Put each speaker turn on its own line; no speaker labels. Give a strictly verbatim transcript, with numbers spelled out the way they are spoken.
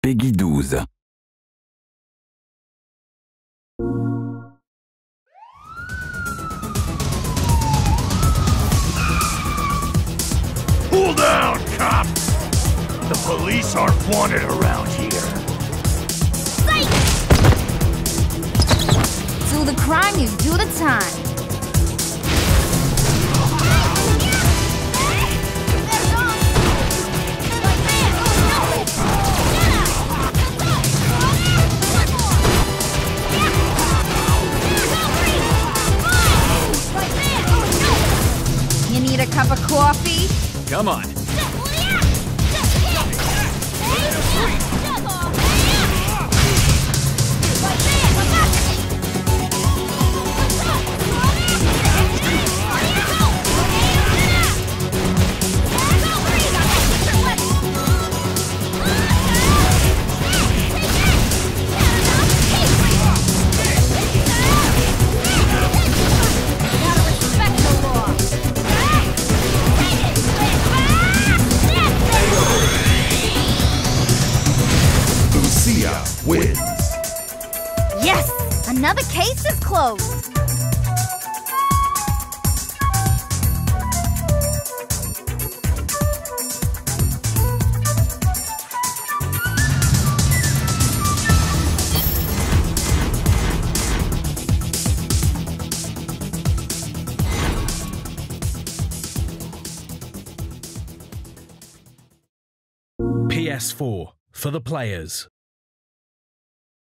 Peggy douze.
Cool down, cop! The police aren't wanted around here.
Fight! Do the crime, you do the time. You need a cup of coffee?
Come on.
Lucia wins.
Yes! Another case is closed.
P S four for the players.